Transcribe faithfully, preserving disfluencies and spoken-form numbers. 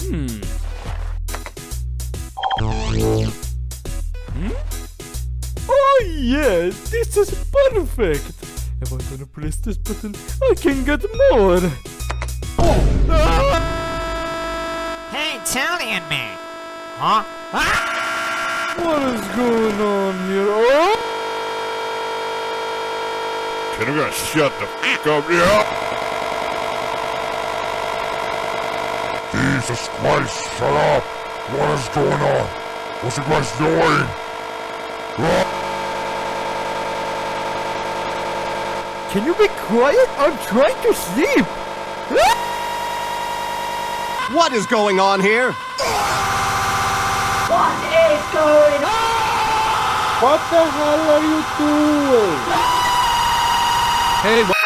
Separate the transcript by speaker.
Speaker 1: Hmm. Hmm? Oh yeah, this is perfect. If I'm gonna press this button, I can get more. Oh. Ah!
Speaker 2: Hey, Italian man. Huh? Ah!
Speaker 1: What is going on here? Oh!
Speaker 3: Can you guys shut the f*** up, yeah? Jesus Christ, shut up! What is going on? What's you guys doing? Ah!
Speaker 1: Can you be quiet? I'm trying to sleep.
Speaker 4: What is going on here?
Speaker 5: What is going on?
Speaker 1: What the hell are you doing?
Speaker 4: Hey,